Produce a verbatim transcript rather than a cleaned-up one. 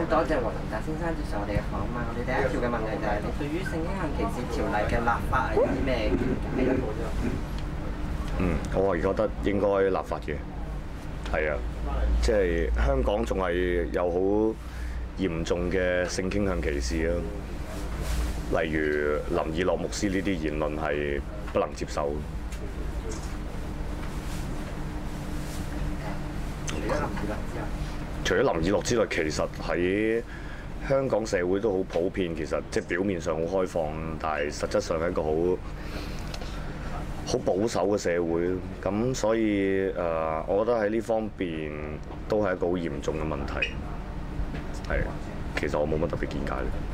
好多謝黃林達先生接受我哋嘅訪問。我哋第一條嘅問題就係、是、你對於性傾向歧視條例嘅立法係有啲咩見解？ 嗯，我係覺得應該立法嘅，係啊，即係香港仲係有好嚴重嘅性傾向歧視啊，例如林以樂牧師呢啲言論係不能接受。除咗林以樂之外，其實喺香港社會都好普遍，其實即係表面上好開放，但係實質上係一個好好保守嘅社會。咁所以誒、呃，我覺得喺呢方面都係一個好嚴重嘅問題。係，其實我冇乜特別見解。